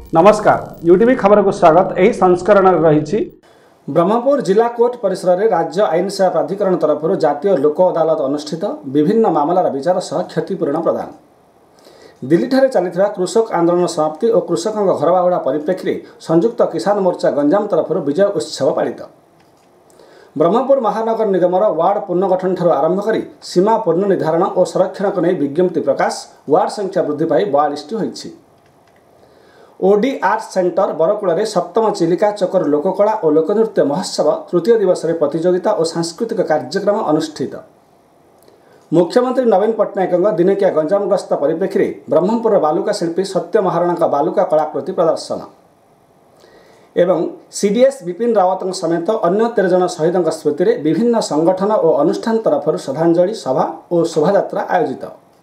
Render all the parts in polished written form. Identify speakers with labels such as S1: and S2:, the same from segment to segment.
S1: नमस्कार यूटीवी खबर को स्वागत। यही संस्करण रही ब्रह्मपुर जिला कोर्ट परिसर में राज्य आईन सेवा प्राधिकरण तरफ जातीय लोक अदालत अनुष्ठित विभिन्न मामलार विचार सह क्षतिपूरण प्रदान। दिल्ली ठारे चलता कृषक आंदोलन समाप्ति और कृषकों घर बाहुड़ा परिप्रेक्षी में संयुक्त किसान मोर्चा गंजाम तरफ विजय उत्सव पालित। ब्रह्मपुर महानगर निगमर वार्ड पुनर्गठन ठार आरंभ कर सीमा पुनर्निर्धारण और संरक्षण को नहीं विज्ञप्ति प्रकाश, वार्ड संख्या वृद्धि पाई 42 होईछि। ओडी आर्ट सेंटर बरकूल में सप्तम चिलिका चकर लोककला और लोकनृत्य महोत्सव तृतीय दिवस में प्रतियोगिता और सांस्कृतिक कार्यक्रम अनुष्ठित। मुख्यमंत्री नवीन पट्टनायक दिनकिया गंजाम गस्त परिप्रेक्षी में ब्रह्मपुर बालुका शिल्पी सत्य महाराणा बालुका कलाकृति प्रदर्शन एवं सीडीएस विपिन रावत समेत अन्य 13 जन शहीद स्मृति में विभिन्न संगठन और अनुष्ठान तरफ श्रद्धांजलि सभा और शोभायात्रा आयोजित।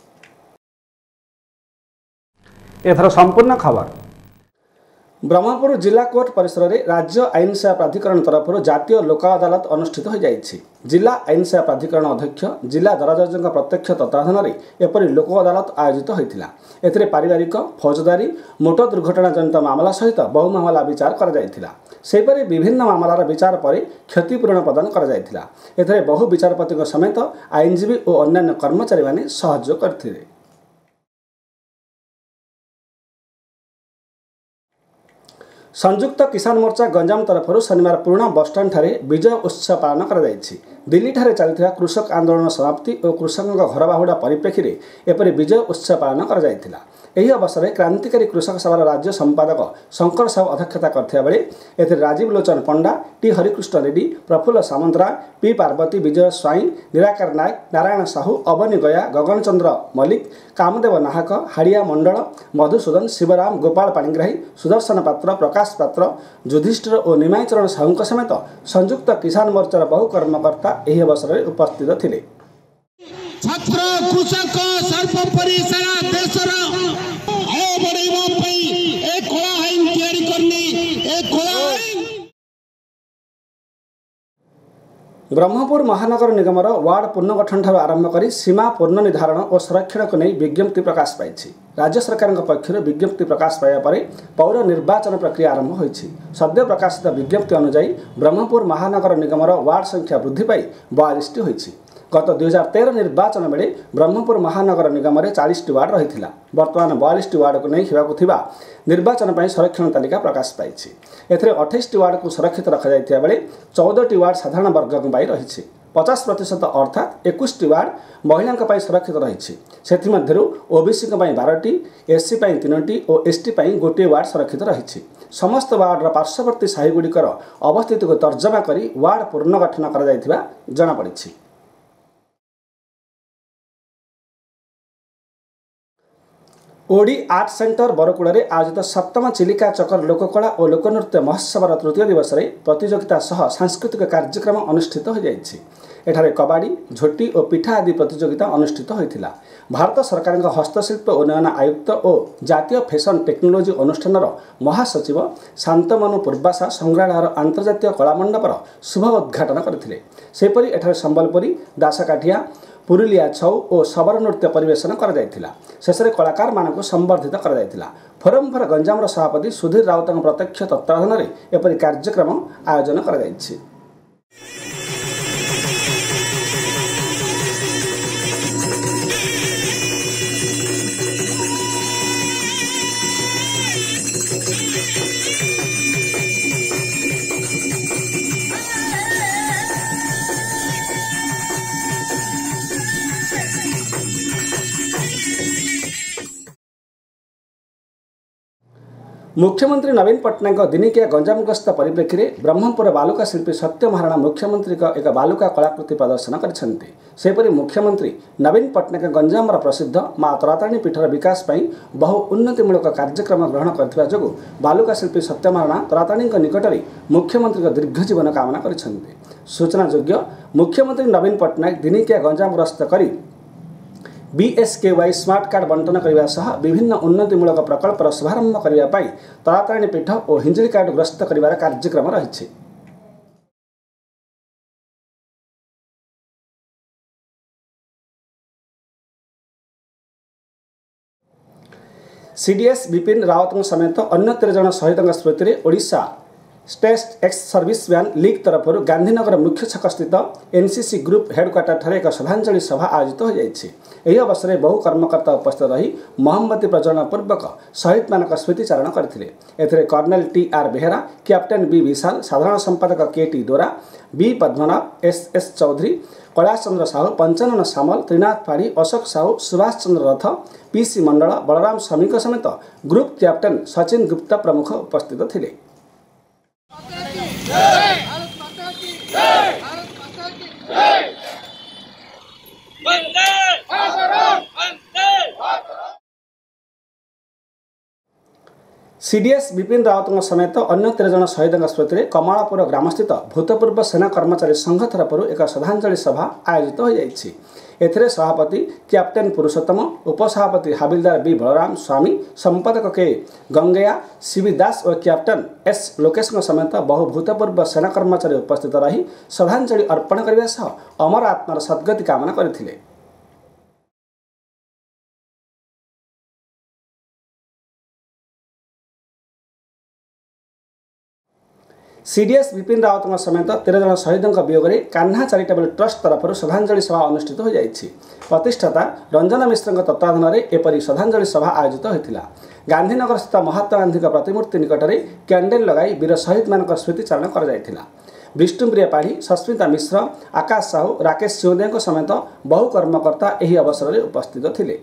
S1: एथर संपूर्ण खबर। ब्रह्मपुर जिला कोर्ट परिसर में राज्य आईन सेवा प्राधिकरण तरफ जातीय लोक अदालत अनुष्ठित हो जाइछि। जिला आईन सेवा प्राधिकरण अध्यक्ष जिला दरजज प्रत्यक्ष तत्वावधान में एपरी लोक अदालत आयोजित होता। एथिरे पारिवारिक, फौजदारी, मोटर दुर्घटना जनित मामला सहित बहु मामला विचार करा जायथिला। सेपरि विभिन्न मामलार विचार पर क्षतिपूरण प्रदान करा जायथिला। एथिरे बहु विचारपति समेत आईनजीवी और अन्य कर्मचारी माने सहयोग करथिले। संयुक्त किसान मोर्चा गंजाम तरफ शनिवार पुराना बसस्टाण्ड ठारे विजय उत्सव पालन कर दिल्ली ठारे चलता कृषक आंदोलन समाप्ति और कृषकों घर बाहुड़ा परिप्रेक्षी में एपरी विजय उत्सव पालन कर यही अवसर में क्रांतिकारी कृषक सभार राज्य संपादक शंकर साहू अध्यक्षता करथिबा बेले एथिरे राजीव लोचन पंडा, टी हरिकृष्ण रेड्डी, प्रफुल्ल सामंतरा, पी पार्वती, विजय स्वाई, निराकार नायक, नारायण साहू, अवनी गया, गगन चंद्र मल्लिक, कामदेव नाहक, हाड़िया मंडल, मधुसूदन, शिवराम, गोपाल पाणिग्राही, सुदर्शन पात्र, प्रकाश पात्र, युधिष्ठिर और निमाईचरण साहू समेत संयुक्त किसान मोर्चार बहु कर्मकर्ता यह अवसर में उपस्थित थिले।
S2: छात्र कृषक सर्वोपरि सारा देशर आय बढ़ाइबा पई एक कला आईन तैयारी करनी एक कला आईन।
S1: ब्रह्मपुर महानगर निगमर वार्ड पुनर्गठन ठार आरंभ कर सीमा पुनर्निर्धारण और संरक्षण को नहीं विज्ञप्ति प्रकाश पाई। राज्य सरकार पक्षर विज्ञप्ति प्रकाश पाया पर पौर निर्वाचन प्रक्रिया आरंभ होईछि। सद्य प्रकाशित विज्ञप्ति अनुसार ब्रह्मपुर महानगर निगमर वार्ड संख्या वृद्धि पाई 42 होईछि। गत 2013 निर्वाचन बेले ब्रह्मपुर महानगर निगम में 40 वार्ड रही। बर्तमान 42 वार्ड को नहीं होगा निर्वाचन पर संरक्षण तालिका प्रकाश पाई। एथिरे 28 वार्ड को सुरक्षित रखा जायथिबा बेले 14 वार्ड साधारण वर्ग रही। 50% अर्थात 21 वार्ड महिला सुरक्षित रही। से ओबीसी 12टी, एससी 3टी और एसटी 1 वार्ड सुरक्षित रही। समस्त वार्डर पार्श्ववर्ती साहीगुड़िकर अवस्थिति को तर्जमा कर वार्ड पुनर्गठन कर जनापड़ी। ओडी आर्ट सेंटर बरकूल में आयोजित सप्तम चिलिका चकर लोककला और लोकनृत्य महोत्सव तृतीय दिवस में प्रतियोगिता सह सांस्कृतिक कार्यक्रम अनुष्ठित हो जाइछि। एठारे कबाड़ी, झोटी और पिठा आदि प्रतियोगिता अनुष्ठित होता। भारत सरकार हस्तशिल्प उन्नयन आयुक्त और जातीय फैशन टेक्नोलोजी अनुष्ठान महासचिव शांतमनु पूर्वाशा संग्रहालय अंतर्जातीय कलामंडपर शुभ उद्घाटन करथिले। सेपरि एठारे संबलपुरी, दासकाठिया, पुरुलिया छौ और शबर नृत्य परिवेशन कर शेष में कलाकार मानक संबर्धित कर फोरम फॉर गंजाम सभापति सुधीर राउत प्रत्यक्ष तत्वावधान में एपरी कार्यक्रम आयोजन कर। मुख्यमंत्री नवीन पट्टनायक दिनिकिया गंजाम गस्त परिप्रेक्षी में ब्रह्मपुर बालुका शिल्पी सत्य महाराणा मुख्यमंत्री एक बालुका कलाकृति प्रदर्शन करछन्ते। सेपरि मुख्यमंत्री नवीन पट्टनायक गंजाम प्रसिद्ध माँ तरातारिणी पीठर विकास पर बहु उन्नतिमूलक कार्यक्रम ग्रहण करथिबा जोगु बालुका शिल्पी सत्य महाराणा तरातारिणी निकट में मुख्यमंत्री दीर्घ जीवन कामना करछन्ते। सूचनायोग्य मुख्यमंत्री नवीन पट्टनायक दिनिकिया गंजाम गस्त करी बीएसकेवाई स्मार्ट कार्ड बंटन करने सह विभिन्न उन्नतिमूलक प्रकल्पर शुभारंभ करने तरातारिणी पीठ और हिंजिली कार्ड ग्रस्त कर कार्यक्रम रही। सीडीएस विपिन रावत समेत अन्य 13 जन शहीद स्मृति में Odisha state ex serviceman league तरफ गांधीनगर मुख्य छक स्थित एनसीसी ग्रुप हेडक्वार्टर ठारे एक श्रद्धांजलि सभा आयोजित हो जाइछि। एही अवसर में बहु कर्मकर्ता उपस्थित रही मोमबत्ती प्रज्वलन पूर्वक शहीद मान स्मृतिचारण करथिले। एथिरे colonel TR. Behera, captain B Vishal, साधारण संपादक KT. Dora, B Padmanabh, S Choudhury, Kailash Chandra Sahu, Panchanan Samal, Trinath Padhi, Ashok Sahu, Subhash Chandra Rath, PC मंडल, बलराम स्वामी समेत ग्रुप कैप्टेन सचिन गुप्ता प्रमुख उपस्थित थिले।
S3: भारत माता की जय, भारत माता की जय। वंदे मातरम, वंदे मातरम।
S1: सीडीएस विपिन रावत समेत अन्य 13 जन शहीद स्मृति में कमलापुर ग्रामस्थित भूतपूर्व सेना कर्मचारी संघ तरफ एक श्रद्धांजलि सभा आयोजित हो जाइछि। एथिरे सभापति कैप्टेन पुरुषोत्तम, उपसभापति हाबिलदार बी बलराम स्वामी, संपादक के गंगैया, सीबी दास और कैप्टेन एस लोकेश समेत बहु भूतपूर्व सेना कर्मचारी उपस्थित रही श्रद्धांजलि अर्पण करने सह अमर आत्मार सद्गति कामना करथिले। सीडीएस विपिन रावत समेत 13 जन शहीद वियोग में कान्हा चैरिटेबल ट्रस्ट तरफ श्रद्धांजलि सभा अनुष्ठित हो जाइछि। प्रतिष्ठाता रंजन मिश्र तत्वाधान में एपरी श्रद्धांजलि सभा आयोजित होता। गांधीनगर स्थित महात्मा गांधी प्रतिमूर्ति निकट में कैंडेल लगाई वीर शहीद मान स्मृतिचारण कर विष्णुप्रिया पाढ़ी, सस्मिता मिश्र, आकाश साहू, राकेश सिंहदेव समेत बहु कर्मकर्ता यह अवसर में उपस्थित थिले।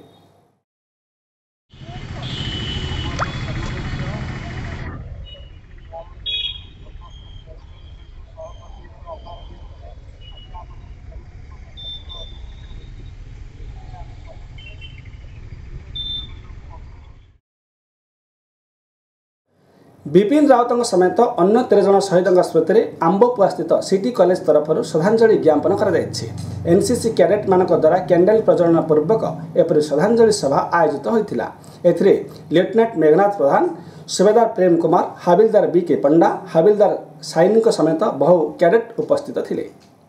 S1: विपिन रावत समेत अन्य 13 जन शहीद स्मृति में आंबपुआ स्थित सिटी कॉलेज तरफ श्रद्धांजलि ज्ञापन कर एनसीसी कैडेट मान द्वारा कैंडेल प्रज्वलन पूर्वक एपरी श्रद्धांजलि सभा आयोजित होता। एथिरे लेफ्टिनेंट मेघनाथ प्रधान, सुबेदार प्रेम कुमार, हाबिलदार बी के पंडा, हाबिलदार साइनी समेत बहु कैडेट उपस्थित थिले।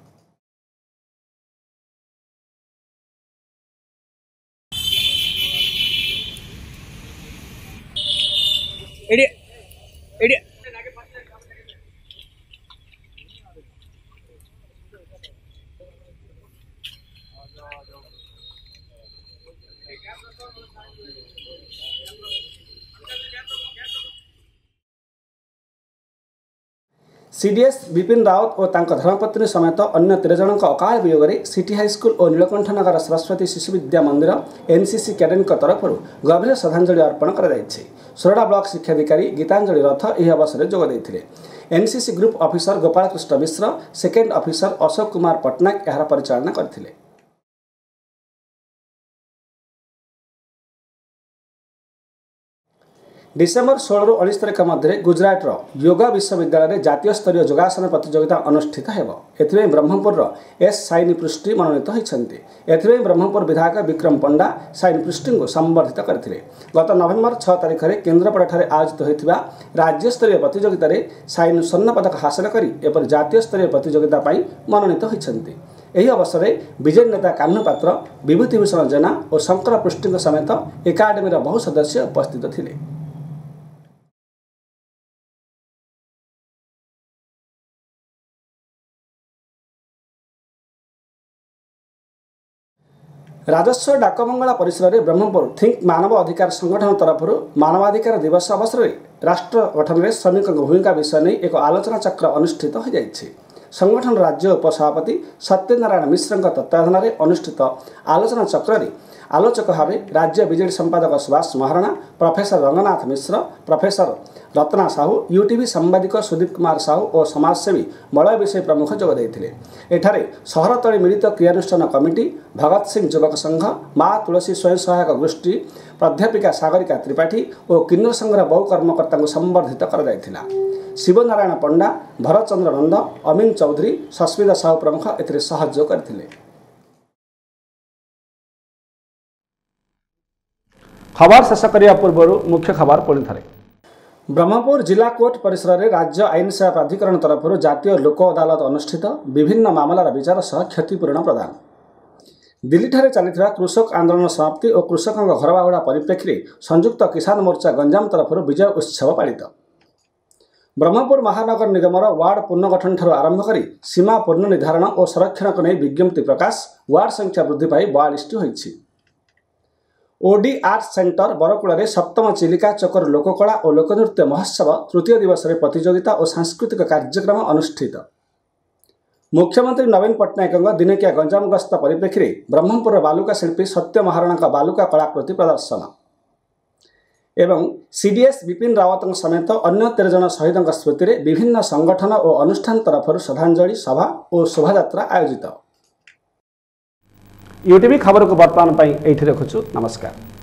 S1: सीडीएस विपिन रावत और धर्मपत्नी समेत अन्य 13 जन अकाल वियोग में सिटी हाईस्कल और नीलकंठ नगर सरस्वती शिशु विद्या मंदिर एनसीसी कैडेट तरफ गभीर श्रद्धांजलि अर्पण कर सोरडा ब्लॉक शिक्षाधिकारी गीतांजलि रथ यह अवसर में जोगदे। NCC group officer Gopal Krishna Mishra, second officer Ashok Kumar Pattnaik यार परिचालना करथिले। डिसेम्बर 16 ରୁ 19 तारिख मध्य गुजरात योगा विश्वविद्यालय में जातीय स्तरीय योगासन प्रतियोगिता अनुष्ठित हेबो। एथिरे ब्रह्मपुर एस साइनी पृष्टि मनोनीत होइछन्ति। एथिरे ब्रह्मपुर विधायक विक्रम पंडा साइनी पृष्टि को संबर्धित करथिले। गत नवेम्बर 6 तारिख में केन्द्रापड़ा आयोजित होइथिबा राज्य स्तरीय प्रतियोगिता रे साइनी स्वर्ण पदक हासिल करी एपर जातीय स्तरीय प्रतियोगिता पई मनोनीत होइछन्ति। एही अवसर में विजय नेता कान्हू पात्र, विभूति भूषण जेना और शंकर पृष्टि समेत एकाडेमी बहु सदस्य उपस्थित थिले। राजस्व डाकमंगला परिसर में ब्रह्मपुर थिंक मानव अधिकार संगठन तरफ मानवाधिकार दिवस अवसर में राष्ट्र गठन में श्रमिक भूमिका विषय नहीं एक आलोचना चक्र अनुष्ठित हो जाइछि। संगठन राज्य उपसभापति सत्यनारायण मिश्र तत्वाधान में अनुष्ठित आलोचना चक्र में आलोचक भाव राज्य बीजेडी संपादक Subhash Maharana, professor Ranganath Mishra, professor Ratna Sahu, UTV सांबादिक सुदीप कुमार साहू और समाजसेवी मलय विषय प्रमुख जोगदे। एठारे सहरतली मिलित क्रियानुष्ठान कमिटी, भगत सिंह युवक संघ, माँ तुलसी स्वयं सहायक गोष्ठी, प्राध्यापिका सागरिका त्रिपाठी और किन्नर संघर बहु कर्मकर्ता संबर्धित कर शिवनारायण पंडा, भरत चंद्र नंद, अमीन चौधरी, सस्मिता साहू प्रमुख एथिरे सहयोग करथिले। खबर शेष करने पूर्व मुख्य खबर पुणी थे। ब्रह्मपुर जिला कोर्ट परिसर में राज्य आईन सेवा प्राधिकरण तरफ जातीय लोक अदालत अनुष्ठित, विभिन्न मामलार विचार सह क्षतिपूरण प्रदान। दिल्लीଠାରେ ଚାଲିଥିବା କୃଷକ ଆନ୍ଦୋଳନ ସମାପ୍ତି ଓ କୃଷକଙ୍କ ଘରବାହୁଡ଼ା ପରିପ୍ରେକ୍ଷୀରେ ସଂଯୁକ୍ତ କିଷାନ ମୋର୍ଚ୍ଚା ଗଞ୍ଜାମ ତରଫରୁ ବିଜୟ ଉତ୍ସବ ପାଳିତ। ବ୍ରହ୍ମପୁର ମହାନଗର ନିଗମର ୱାର୍ଡ ପୁନର୍ଗଠନଠାରୁ ଆରମ୍ଭ କରି ସୀମା ପୁନର୍ନିର୍ଦ୍ଧାରଣ ଓ ସଂରକ୍ଷଣକୁ ନେଇ ବିଜ୍ଞପ୍ତି ପ୍ରକାଶ, ୱାର୍ଡ ସଂଖ୍ୟା ବୃଦ୍ଧି ପାଇ 42ଟି ହୋଇଛି। ଓଡି ଆର୍ଟ ସେଣ୍ଟର ବରକୁଳରେ ସପ୍ତମ ଚିଲିକା ଚକର ଲୋକକଳା ଓ ଲୋକନୃତ୍ୟ ମହୋତ୍ସବ ତୃତୀୟ ଦିବସରେ ପ୍ରତିଯୋଗିତା ଓ ସାଂସ୍କୃତିକ କାର୍ଯ୍ୟକ୍ରମ ଅନୁଷ୍ଠିତ। मुख्यमंत्री नवीन पट्टनायक दिनकिया गंजाम गस्त परिप्रेक्षी ब्रह्मपुर बालुका शिल्पी सत्य महाराणा बालुका कलाकृति प्रदर्शन एवं सीडीएस विपिन रावत समेत अन्य 13 जन शहीद स्मृति में विभिन्न संगठन और अनुष्ठान तरफ श्रद्धांजलि सभा और शोभायात्रा आयोजित। यूटीवी खबर को बर्तमान रखुछु। नमस्कार।